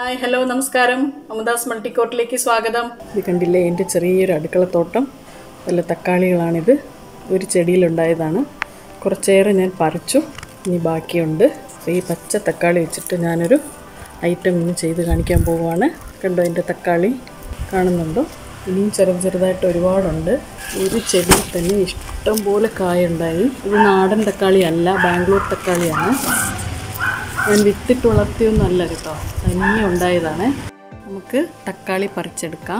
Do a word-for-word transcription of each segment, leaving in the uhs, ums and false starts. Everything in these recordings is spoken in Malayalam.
ഹായ് ഹലോ നമസ്കാരം. അമുദാസ് മൾട്ടിക്കോട്ടിലേക്ക് സ്വാഗതം. ഇത് കണ്ടില്ലേ, എൻ്റെ ചെറിയൊരു അടുക്കളത്തോട്ടം. നല്ല തക്കാളികളാണിത്. ഒരു ചെടിയിലുണ്ടായതാണ്. കുറച്ചേറെ ഞാൻ പറിച്ചു, ഇനി ബാക്കിയുണ്ട്. അപ്പോൾ ഈ പച്ച തക്കാളി വെച്ചിട്ട് ഞാനൊരു ഐറ്റം ഇന്ന് ചെയ്ത് കാണിക്കാൻ പോവുകയാണ്. കണ്ടോ എൻ്റെ തക്കാളി, കാണുന്നുണ്ടോ? ഇനിയും ചെറുത് ചെറുതായിട്ട് ഒരുപാടുണ്ട്. ഒരു ചെടിയിൽ തന്നെ ഇഷ്ടം പോലെ കായുണ്ടായി. ഇത് നാടൻ തക്കാളി അല്ല, ബാംഗ്ലൂർ തക്കാളിയാണ്. ഞാൻ വിത്തിട്ട് വളർത്തിയൊന്നുമല്ല കേട്ടോ, തന്നെ ഉണ്ടായതാണ്. നമുക്ക് തക്കാളി പറിച്ചെടുക്കാം.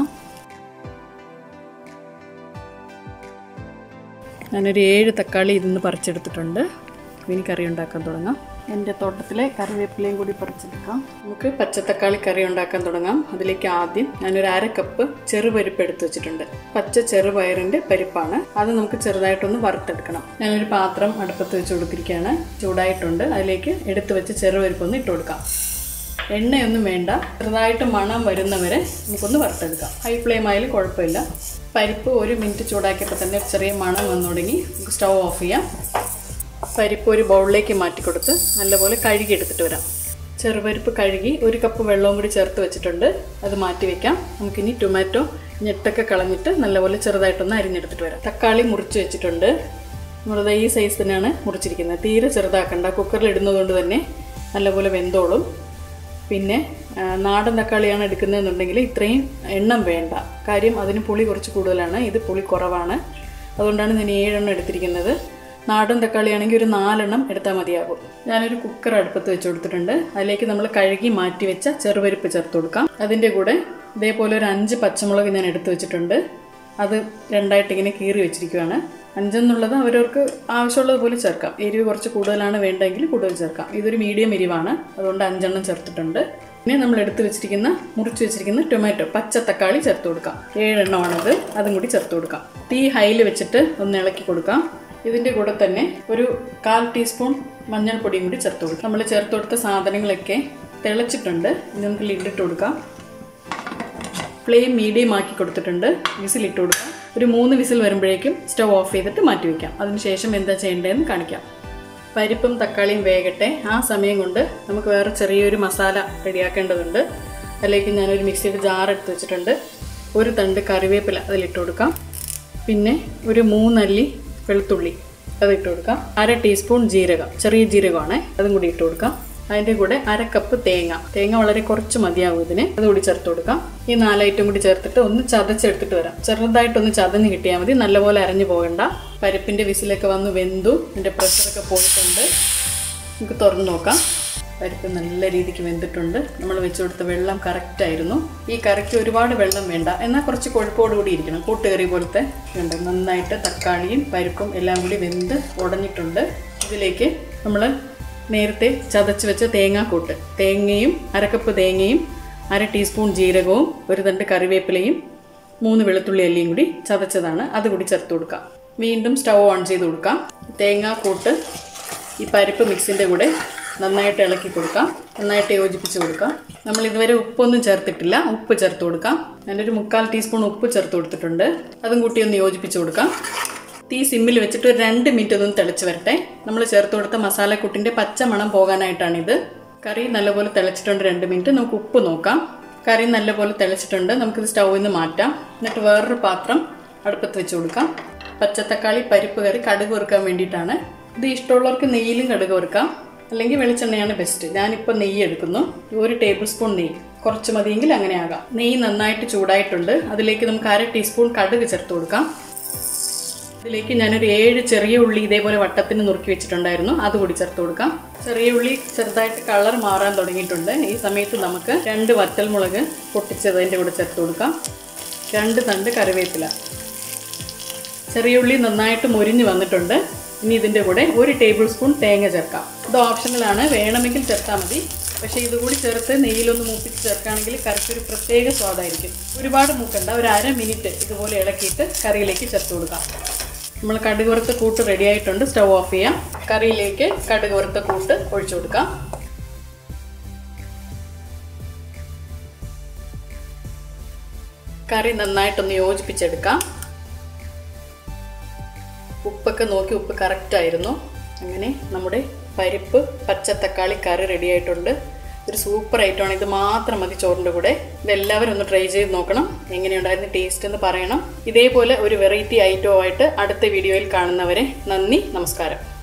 ഞാനൊരു ഏഴ് തക്കാളി ഇതിന്ന് പറിച്ചെടുത്തിട്ടുണ്ട്. ഇനി കറി ഉണ്ടാക്കാൻ തുടങ്ങാം. എൻ്റെ തോട്ടത്തിലെ കറിവേപ്പിലയും കൂടി പറിച്ചെടുക്കാം. നമുക്ക് പച്ചത്തക്കാളി കറി ഉണ്ടാക്കാൻ തുടങ്ങാം. അതിലേക്ക് ആദ്യം ഞാനൊരു അര കപ്പ് ചെറുപരിപ്പ് എടുത്ത് വെച്ചിട്ടുണ്ട്. പച്ച ചെറുപയറിൻ്റെ പരിപ്പാണ്. അത് നമുക്ക് ചെറുതായിട്ടൊന്ന് വറുത്തെടുക്കണം. ഞാനൊരു പാത്രം അടുപ്പത്ത് വെച്ച് കൊടുത്തിരിക്കുകയാണ്. ചൂടായിട്ടുണ്ട്. അതിലേക്ക് എടുത്ത് വെച്ച് ചെറുപരിപ്പൊന്ന് ഇട്ട് കൊടുക്കാം. എണ്ണയൊന്നും വേണ്ട, ചെറുതായിട്ട് മണം വരുന്നവരെ നമുക്കൊന്ന് വറുത്തെടുക്കാം. ഹൈ ഫ്ലെയിം ആയാലും കുഴപ്പമില്ല. പരിപ്പ് ഒരു മിനിറ്റ് ചൂടാക്കിയപ്പോൾ തന്നെ ചെറിയ മണം വന്നു തുടങ്ങി. നമുക്ക് സ്റ്റൗ ഓഫ് ചെയ്യാം. പരിപ്പ് ഒരു ബൗളിലേക്ക് മാറ്റി കൊടുത്ത് നല്ലപോലെ കഴുകി എടുത്തിട്ട് വരാം. ചെറുപരിപ്പ് കഴുകി ഒരു കപ്പ് വെള്ളവും കൂടി ചേർത്ത് വെച്ചിട്ടുണ്ട്. അത് മാറ്റി വയ്ക്കാം. നമുക്കിനി ടൊമാറ്റോ ഞെട്ടൊക്കെ കളഞ്ഞിട്ട് നല്ലപോലെ ചെറുതായിട്ടൊന്ന് അരിഞ്ഞെടുത്തിട്ട് വരാം. തക്കാളി മുറിച്ച് വെച്ചിട്ടുണ്ട്. നമ്മളത് ഈ സൈസ് തന്നെയാണ് മുറിച്ചിരിക്കുന്നത്. തീരെ ചെറുതാക്കണ്ട, കുക്കറിൽ ഇടുന്നതുകൊണ്ട് തന്നെ നല്ലപോലെ വെന്തോളും. പിന്നെ നാടൻ തക്കാളിയാണ് എടുക്കുന്നതെന്നുണ്ടെങ്കിൽ ഇത്രയും എണ്ണം വേണ്ട. കാര്യം അതിന് പുളി കുറച്ച് കൂടുതലാണ്, ഇത് പുളി കുറവാണ്. അതുകൊണ്ടാണ് ഞാൻ ഏഴെണ്ണം എടുത്തിരിക്കുന്നത്. നാടൻ തക്കാളിയാണെങ്കിൽ ഒരു നാലെണ്ണം എടുത്താൽ മതിയാകും. ഞാനൊരു കുക്കർ അടുപ്പത്ത് വെച്ച് കൊടുത്തിട്ടുണ്ട്. അതിലേക്ക് നമ്മൾ കഴുകി മാറ്റി വെച്ച ചെറുപരിപ്പ് ചേർത്ത് കൊടുക്കാം. അതിൻ്റെ കൂടെ ഇതേപോലെ ഒരു അഞ്ച് പച്ചമുളക് ഞാൻ എടുത്ത് വെച്ചിട്ടുണ്ട്. അത് രണ്ടായിട്ട് ഇങ്ങനെ കീറി വെച്ചിരിക്കുകയാണ്. അഞ്ചെന്നുള്ളത് അവരവർക്ക് ആവശ്യമുള്ളതുപോലെ ചേർക്കാം. എരിവ് കുറച്ച് കൂടുതലാണ് വേണ്ടെങ്കിൽ കൂടുതൽ ചേർക്കാം. ഇതൊരു മീഡിയം എരിവാണ്, അതുകൊണ്ട് അഞ്ചെണ്ണം ചേർത്തിട്ടുണ്ട്. പിന്നെ നമ്മൾ എടുത്ത് വെച്ചിരിക്കുന്ന മുറിച്ച് വെച്ചിരിക്കുന്ന ടൊമാറ്റോ പച്ച തക്കാളി ചേർത്ത് കൊടുക്കാം. ഏഴെണ്ണമാണത്, അതും കൂടി ചേർത്ത് കൊടുക്കാം. തീ ഹൈയിൽ വെച്ചിട്ട് ഒന്ന് ഇളക്കി കൊടുക്കാം. ഇതിൻ്റെ കൂടെ തന്നെ ഒരു കാൽ ടീസ്പൂൺ മഞ്ഞൾപ്പൊടിയും കൂടി ചേർത്ത് കൊടുക്കാം. നമ്മൾ ചേർത്ത് കൊടുത്ത സാധനങ്ങളൊക്കെ തിളച്ചിട്ടുണ്ട്. ഇനി നമുക്ക് ലിഡിട്ട് കൊടുക്കാം. ഫ്ലെയിം മീഡിയം ആക്കി കൊടുത്തിട്ടുണ്ട്. വിസിലിട്ട് കൊടുക്കാം. ഒരു മൂന്ന് വിസിൽ വരുമ്പോഴേക്കും സ്റ്റവ് ഓഫ് ചെയ്തിട്ട് മാറ്റി വയ്ക്കാം. അതിനുശേഷം എന്താ ചെയ്യേണ്ടതെന്ന് കാണിക്കാം. പരിപ്പും തക്കാളിയും വേകട്ടെ. ആ സമയം കൊണ്ട് നമുക്ക് വേറെ ചെറിയൊരു മസാല റെഡിയാക്കേണ്ടതുണ്ട്. അതിലേക്ക് ഞാനൊരു മിക്സിയുടെ ജാർ എടുത്ത് വെച്ചിട്ടുണ്ട്. ഒരു തണ്ട് കറിവേപ്പില അതിലിട്ട് കൊടുക്കാം. പിന്നെ ഒരു മൂന്നല്ലി വെളുത്തുള്ളി അതിട്ട് കൊടുക്കാം. അര ടീസ്പൂൺ ജീരകം, ചെറിയ ജീരകമാണ്, അതും കൂടി ഇട്ട് കൊടുക്കാം. അതിൻ്റെ കൂടെ അര കപ്പ് തേങ്ങ, തേങ്ങ വളരെ കുറച്ച് മതിയാവും ഇതിന്, അതുകൂടി ചേർത്ത് കൊടുക്കാം. ഈ നാലൈറ്റം കൂടി ചേർത്തിട്ട് ഒന്ന് ചതച്ചെടുത്തിട്ട് വരാം. ചെറുതായിട്ടൊന്ന് ചതഞ്ഞ് കിട്ടിയാൽ മതി, നല്ലപോലെ അരഞ്ഞു പോകണ്ട. പരിപ്പിൻ്റെ വിസിലൊക്കെ വന്ന് വെന്തു, എൻ്റെ പ്രഷറൊക്കെ പോയിട്ടുണ്ട്. നമുക്ക് തുറന്ന് നോക്കാം. പരിപ്പ് നല്ല രീതിക്ക് വെന്തിട്ടുണ്ട്. നമ്മൾ വെച്ച് കൊടുത്ത വെള്ളം കറക്റ്റായിരുന്നു. ഈ കറിക്ക് ഒരുപാട് വെള്ളം വേണ്ട, എന്നാൽ കുറച്ച് കൊഴുപ്പോടുകൂടി ഇരിക്കണം. കൂട്ടുകറി പോലത്തെ ഉണ്ട്. നന്നായിട്ട് തക്കാളിയും പരിപ്പും എല്ലാം കൂടി വെന്ത് ഉടഞ്ഞിട്ടുണ്ട്. ഇതിലേക്ക് നമ്മൾ നേരത്തെ ചതച്ച് വെച്ച തേങ്ങാക്കൂട്ട്, തേങ്ങയും അരക്കപ്പ് തേങ്ങയും അര ടീസ്പൂൺ ജീരകവും ഒരു തണ്ട് കറിവേപ്പിലയും മൂന്ന് വെളുത്തുള്ളി അല്ലിയും കൂടി ചതച്ചതാണ്, അതുകൂടി ചേർത്ത് കൊടുക്കാം. വീണ്ടും സ്റ്റൗ ഓൺ ചെയ്ത് കൊടുക്കാം. തേങ്ങാക്കൂട്ട് ഈ പരിപ്പ് മിക്സിൻ്റെ കൂടെ നന്നായിട്ട് ഇളക്കി കൊടുക്കാം. നന്നായിട്ട് യോജിപ്പിച്ച് കൊടുക്കാം. നമ്മൾ ഇതുവരെ ഉപ്പൊന്നും ചേർത്തിട്ടില്ല, ഉപ്പ് ചേർത്ത് കൊടുക്കാം. ഞാനൊരു മുക്കാൽ ടീസ്പൂൺ ഉപ്പ് ചേർത്ത് കൊടുത്തിട്ടുണ്ട്. അതും കൂട്ടി ഒന്ന് യോജിപ്പിച്ച് കൊടുക്കാം. തീ സിമ്മിൽ വെച്ചിട്ട് ഒരു രണ്ട് മിനിറ്റ് ഒന്നും തിളച്ച് വരട്ടെ. നമ്മൾ ചേർത്ത് കൊടുത്ത മസാലക്കൂട്ടിൻ്റെ പച്ച മണം പോകാനായിട്ടാണിത്. കറി നല്ലപോലെ തിളച്ചിട്ടുണ്ട്. രണ്ട് മിനിറ്റ് നമുക്ക് ഉപ്പ് നോക്കാം. കറി നല്ലപോലെ തിളച്ചിട്ടുണ്ട്. നമുക്കിത് സ്റ്റൗവിൽ നിന്ന് മാറ്റാം. എന്നിട്ട് വേറൊരു പാത്രം അടുപ്പത്ത് വെച്ച് കൊടുക്കാം. പച്ചത്തക്കാളി പരിപ്പ് കറി കടുക് വറുക്കാൻ വേണ്ടിയിട്ടാണ്. ഇത് ഇഷ്ടമുള്ളവർക്ക് നെയ്യിലും കടുക് വറുക്കാം, അല്ലെങ്കിൽ വെളിച്ചെണ്ണയാണ് ബെസ്റ്റ്. ഞാനിപ്പോൾ നെയ്യ് എടുക്കുന്നു. ഒരു ടേബിൾ സ്പൂൺ നെയ്യ്, കുറച്ച് മതിയെങ്കിൽ അങ്ങനെ ആകാം. നെയ്യ് നന്നായിട്ട് ചൂടായിട്ടുണ്ട്. അതിലേക്ക് നമുക്ക് അര ടീസ്പൂൺ കടുക് ചേർത്ത് കൊടുക്കാം. ഇതിലേക്ക് ഞാനൊരു ഏഴ് ചെറിയ ഉള്ളി ഇതേപോലെ വട്ടത്തിന് നുറുക്കി വെച്ചിട്ടുണ്ടായിരുന്നു, അതുകൂടി ചേർത്ത് കൊടുക്കാം. ചെറിയ ഉള്ളി ചെറുതായിട്ട് കളർ മാറാൻ തുടങ്ങിയിട്ടുണ്ട്. ഈ സമയത്ത് നമുക്ക് രണ്ട് വറ്റൽമുളക് പൊട്ടിച്ചതിൻ്റെ കൂടെ ചേർത്ത് കൊടുക്കാം. രണ്ട് തണ്ട് കറിവേപ്പില. ചെറിയ ഉള്ളി നന്നായിട്ട് മൊരിഞ്ഞ് വന്നിട്ടുണ്ട്. ഇനി ഇതിൻ്റെ കൂടെ ഒരു ടേബിൾ സ്പൂൺ തേങ്ങ ചേർക്കാം. ഇത് ഓപ്ഷണലാണ്, വേണമെങ്കിൽ ചേർത്താൽ മതി. പക്ഷേ ഇതുകൂടി ചേർത്ത് നെയ്യിലൊന്ന് മൂപ്പിച്ച് ചേർക്കുകയാണെങ്കിൽ കറിക്കൊരു പ്രത്യേക സ്വാദായിരിക്കും. ഒരുപാട് മൂക്കണ്ട, ഒരു അര മിനിറ്റ് ഇതുപോലെ ഇളക്കിയിട്ട് കറിയിലേക്ക് ചേർത്ത് കൊടുക്കാം. നമ്മൾ കടുക് വറുത്ത കൂട്ട് റെഡി ആയിട്ടുണ്ട്. സ്റ്റവ് ഓഫ് ചെയ്യാം. കറിയിലേക്ക് കടുക് വറുത്ത കൂട്ട് ഒഴിച്ചു കൊടുക്കാം. കറി നന്നായിട്ടൊന്ന് യോജിപ്പിച്ചെടുക്കാം. ഉപ്പൊക്കെ നോക്കി, ഉപ്പ് കറക്റ്റായിരുന്നു. അങ്ങനെ നമ്മുടെ പരിപ്പ് പച്ച തക്കാളി കറി റെഡി ആയിട്ടുണ്ട്. ഒരു സൂപ്പർ ഐറ്റമാണ്. ഇത് മാത്രം മതി ചോറിൻ്റെ കൂടെ. ഇതെല്ലാവരും ഒന്ന് ട്രൈ ചെയ്ത് നോക്കണം. എങ്ങനെയുണ്ടായിരുന്നു ടേസ്റ്റ് എന്ന് പറയണം. ഇതേപോലെ ഒരു വെറൈറ്റി ഐറ്റവുമായിട്ട് അടുത്ത വീഡിയോയിൽ കാണുന്നവരെ നന്ദി, നമസ്കാരം.